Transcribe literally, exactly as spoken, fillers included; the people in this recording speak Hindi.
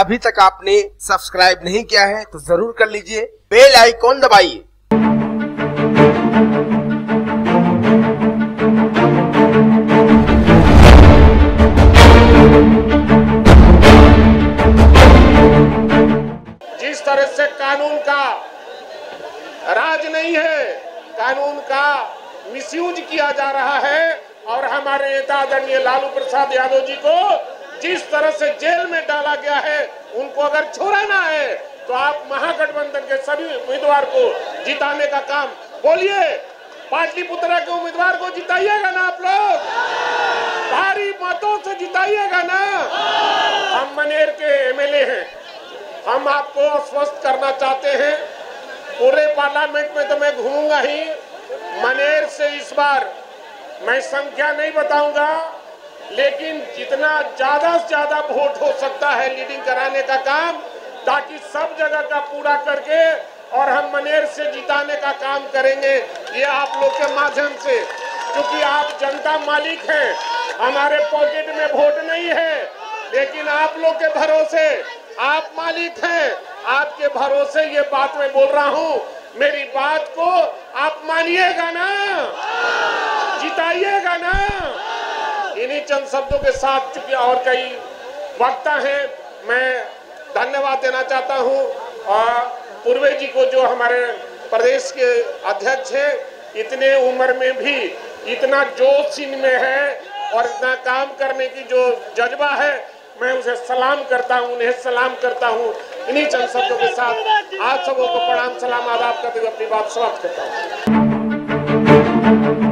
अभी तक आपने सब्सक्राइब नहीं किया है तो जरूर कर लीजिए, बेल आइकॉन दबाइए। जिस तरह से कानून का राज नहीं है, कानून का मिसयूज किया जा रहा है और हमारे नेता आदरणीय लालू प्रसाद यादव जी को जिस तरह से जेल में डाला गया है, उनको अगर छुड़ाना है तो आप महागठबंधन के सभी उम्मीदवार को जिताने का काम बोलिए। पाटलिपुत्रा के उम्मीदवार को जिताइएगा ना आप लोग, भारी मतों से जिताइएगा ना। हम मनेर के एमएलए हैं, हम आपको आश्वस्त करना चाहते हैं, पूरे पार्लियामेंट में तो मैं घूमूंगा ही, मनेर से इस बार मैं संख्या नहीं बताऊंगा, लेकिन जितना ज्यादा से ज्यादा वोट हो सकता है लीडिंग कराने का काम, ताकि सब जगह का पूरा करके और हम मनेर से जिताने का काम करेंगे। ये आप लोग के माध्यम से, क्योंकि आप जनता मालिक हैं, हमारे पॉकेट में वोट नहीं है, लेकिन आप लोग के भरोसे आप मालिक हैं, आपके भरोसे ये बात मैं बोल रहा हूँ। मेरी बात को आप मानिएगा ना, जिताइएगा ना। इन्हीं चंद शब्दों के साथ, चूंकि और कई वक्ता हैं, मैं धन्यवाद देना चाहता हूँ और पूर्वे जी को, जो हमारे प्रदेश के अध्यक्ष हैं, इतने उम्र में भी इतना जोश इनमें है और इतना काम करने की जो जज्बा है, मैं उसे सलाम करता हूँ, उन्हें सलाम करता हूँ। इन्हीं चंद शब्दों के साथ आप सबों को प्रणाम, सलाम, आदाब करते हुए अपनी बात समाप्त करता हूँ।